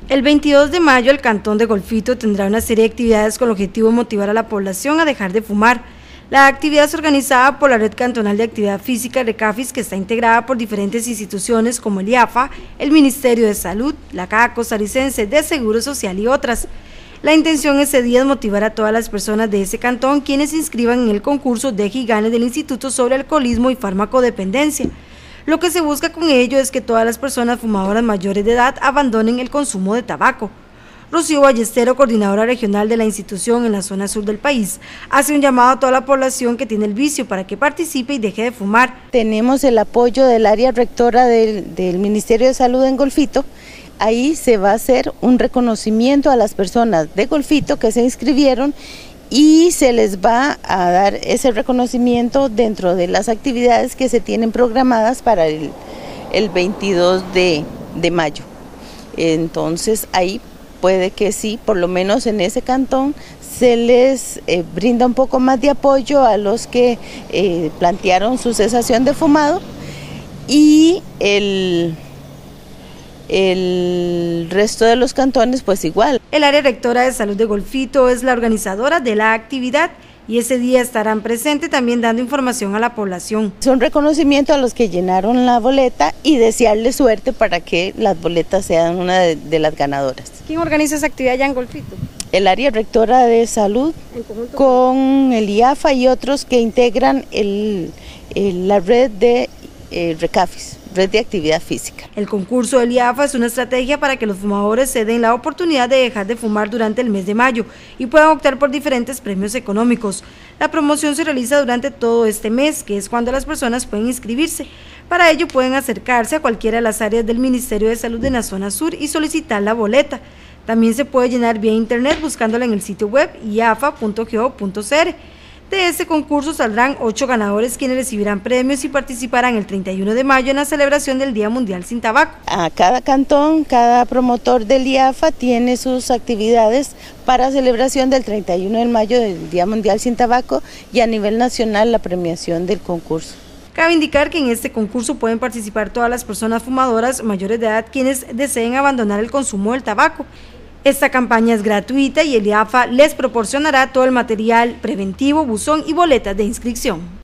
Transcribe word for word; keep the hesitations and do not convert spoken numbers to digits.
El veintidós de mayo el Cantón de Golfito tendrá una serie de actividades con el objetivo de motivar a la población a dejar de fumar. La actividad es organizada por la Red Cantonal de Actividad Física RECAFIS, que está integrada por diferentes instituciones como el I A F A, el Ministerio de Salud, la Caja Costarricense de Seguro Social y otras. La intención ese día es motivar a todas las personas de ese cantón quienes se inscriban en el concurso de Giganes del Instituto sobre Alcoholismo y Farmacodependencia. Lo que se busca con ello es que todas las personas fumadoras mayores de edad abandonen el consumo de tabaco. Rocío Ballestero, coordinadora regional de la institución en la zona sur del país, hace un llamado a toda la población que tiene el vicio para que participe y deje de fumar. Tenemos el apoyo del área rectora del, del Ministerio de Salud en Golfito. Ahí se va a hacer un reconocimiento a las personas de Golfito que se inscribieron y se les va a dar ese reconocimiento dentro de las actividades que se tienen programadas para el, el veintidós de mayo. Entonces ahí puede que sí, por lo menos en ese cantón, se les eh, brinda un poco más de apoyo a los que eh, plantearon su cesación de fumado y el... El resto de los cantones pues igual. El área rectora de salud de Golfito es la organizadora de la actividad y ese día estarán presentes también dando información a la población. Es un reconocimiento a los que llenaron la boleta y desearles suerte para que las boletas sean una de, de las ganadoras. ¿Quién organiza esa actividad allá en Golfito? El área rectora de salud con el I A F A y otros que integran el, el, la red de eh, RECAFIS. Red de Actividad Física. El concurso del I A F A es una estrategia para que los fumadores se den la oportunidad de dejar de fumar durante el mes de mayo y puedan optar por diferentes premios económicos. La promoción se realiza durante todo este mes, que es cuando las personas pueden inscribirse. Para ello pueden acercarse a cualquiera de las áreas del Ministerio de Salud de la zona sur y solicitar la boleta. También se puede llenar vía internet buscándola en el sitio web i a f a punto gov punto c r. De este concurso saldrán ocho ganadores quienes recibirán premios y participarán el treinta y uno de mayo en la celebración del Día Mundial Sin Tabaco. A cada cantón, cada promotor del I A F A tiene sus actividades para celebración del treinta y uno de mayo del Día Mundial Sin Tabaco y a nivel nacional la premiación del concurso. Cabe indicar que en este concurso pueden participar todas las personas fumadoras mayores de edad quienes deseen abandonar el consumo del tabaco. Esta campaña es gratuita y el I A F A les proporcionará todo el material preventivo, buzón y boletas de inscripción.